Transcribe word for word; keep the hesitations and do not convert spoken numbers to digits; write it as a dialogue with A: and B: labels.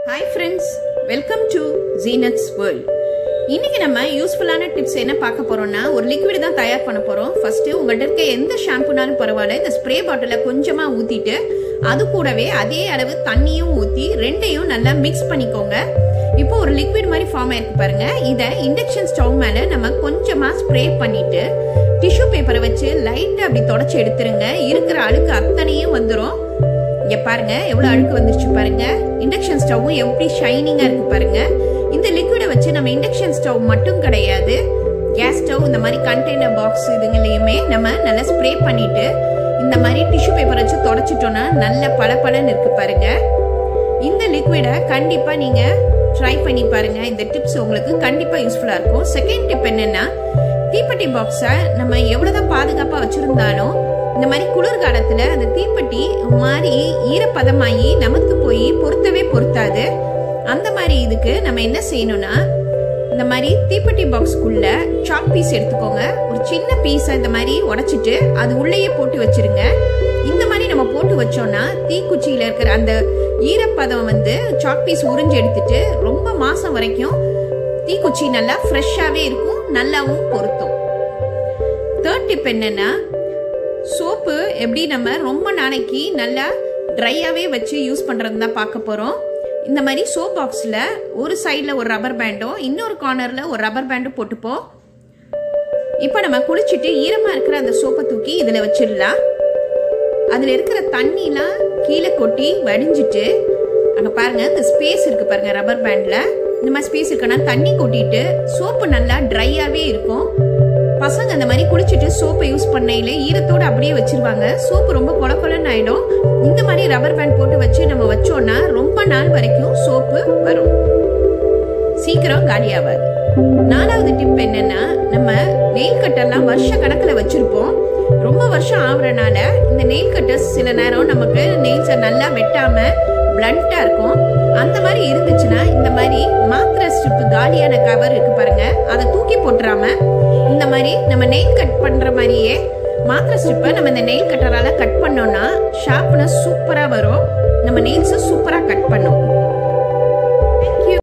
A: Hi friends, welcome to Zenith's World. இன்னைக்கு நம்ம யூஸ்ஃபுல்லான டிப்ஸ் என்ன பார்க்க போறோம்னா ஒரு லிக்விட் தான் தயார் பண்ண போறோம். ஃபர்ஸ்ட் உங்கள்ட்ட இருக்க எந்த ஷாம்பூனாலும் பரவாயில்லை இந்த ஸ்ப்ரே பாட்டில கொஞ்சமா ஊத்திட்டு அது கூடவே அதே அளவு தண்ணியும் ஊத்தி ரெண்டையும் நல்லா மிக்ஸ் பண்ணிக்கோங்க. இப்போ ஒரு லிக்விட் மாதிரி ஃபார்ம் ஆயிருக்கு பாருங்க. இத இண்டக்ஷன் ஸ்டவ் மேல நம்ம கொஞ்சமா ஸ்ப்ரே பண்ணிட்டு டிஷ்யூ பேப்பரை வச்சு லைட்டா அப்படி தொடச்சி எடுத்துருங்க. இருக்கிற அழுக்கு அத்தனையும் வந்துடும். இங்க பாருங்க எவ்வளவு அழுக்கு வந்துருச்சு பாருங்க. இண்டக்ஷன் ஸ்டவ்வும் எப்படி ஷைனிங்கா இருக்கு பாருங்க. இந்த லிக்விடை வச்சு நம்ம இண்டக்ஷன் ஸ்டவ் மட்டும் கிடையாது கேஸ் ஸ்டவ் இந்த மாதிரி கண்டெய்னர் பாக்ஸ் இதுங்களையுமே நம்ம நல்லா ஸ்ப்ரே பண்ணிட்டு இந்த மாதிரி டிஷ்யூ பேப்பர் வச்சு தொடச்சிட்டோம்னா நல்ல பளபளன்னு இருக்கு பாருங்க. இந்த லிக்விடை கண்டிப்பா நீங்க ட்ரை பண்ணி பாருங்க. இந்த டிப்ஸ் உங்களுக்கு கண்டிப்பா யூஸ்ஃபுல்லா இருக்கும். செகண்ட் டிப் என்னன்னா தீப்பெட்டி பாக்ஸை நம்ம எவ்வளவுதான் பாதுகாப்பா வச்சிருந்தாலும் இந்த மாதிரி குளிர்காலத்துல அந்த தீப்பெட்டி மாதிரி ஈரப்பதமாயி நமக்கு போய் பொருத்தவே பொருத்தாது. அந்த மாதிரி இதுக்கு நம்ம என்ன செய்யணும்னா இந்த மாதிரி தீப்பெட்டி பாக்ஸ்க்குள்ள சாக் பீஸ் எடுத்துக்கோங்க. ஒரு சின்ன பீஸை இந்த மாதிரி உடைச்சிட்டு அது உள்ளேயே போட்டு வச்சிருங்க. இந்த மாதிரி நம்ம போட்டு வச்சோம்னா தீக்குச்சியில இருக்கிற அந்த ஈரப்பதம் வந்து சாக் பீஸ் உறிஞ்சு எடுத்துட்டு ரொம்ப மாசம் வரைக்கும் தீக்குச்சி நல்லா ஃப்ரெஷ்ஷாவே இருக்கும், நல்லாவும் பொருத்தும். தேர்ட் டிப் என்னன்னா சோப்பு எப்படி நம்ம ரொம்ப நாளைக்கு நல்லா ட்ரையாவே வச்சு யூஸ் பண்றது தான் பார்க்க போறோம். இந்த மாதிரி சோப் பாக்ஸ்ல ஒரு சைட்ல ஒரு ரப்பர் பேண்டும் இன்னொரு கார்னர்ல ஒரு ரப்பர் பேண்டும் போட்டுப்போம். இப்போ நம்ம குளிச்சுட்டு ஈரமா இருக்கிற அந்த சோப்பை தூக்கி இதுல வச்சிடலாம். அதுல இருக்கிற தண்ணிலாம் கீழே கொட்டி வடிஞ்சிட்டு அங்க பாருங்க இந்த ஸ்பேஸ் இருக்கு பாருங்க ரப்பர் பேண்ட்ல இந்த மாதிரி ஸ்பேஸ் இருக்குன்னா தண்ணி கொட்டிட்டு சோப்பு நல்லா ட்ரையாவே இருக்கும். பசங்க அந்த மாதிரி குளிச்சுட்டு சோப்பை யூஸ் பண்ணையில ஈரத்தோட அப்படியே வச்சிருவாங்க. சோப்பு ரொம்ப கொல கொலன்னு ஆயிடும். இந்த மாதிரி ரப்பர் பேண்ட் போட்டு வச்சு நம்ம வச்சோம்னா ரொம்ப நாள் வரைக்கும் சோப்பு வரும், சீக்கிரம் காலியாகாது. நாலாவது டிப் என்னன்னா நம்ம நெயில் கட்டர்லாம் வருஷ கணக்குல வச்சிருப்போம். ரொம்ப வருஷம் ஆகுறனால இந்த நெயில் கட்டர்ஸ் சில நேரம் நமக்கு நெயில்ஸை நல்லா வெட்டாம பிளண்டா இருக்கும். அந்த மாதிரி இருந்துச்சுன்னா இந்த மாதிரி மாத்திரை ஸ்ட்ரிப் காலியான கவர் இருக்கு பாருங்க அதை தூக்கி போட்டுறாம இந்த மாதிரி நம்ம நெயில் கட் பண்ற மாதிரியே மாத்திரை ஸ்ட்ரிப்பை நம்ம இந்த நெயில் கட்டரால கட் பண்ணோம்னா ஷார்ப்னஸ் சூப்பரா வரும். நம்ம நெயில்ஸை சூப்பரா கட் பண்ணும்.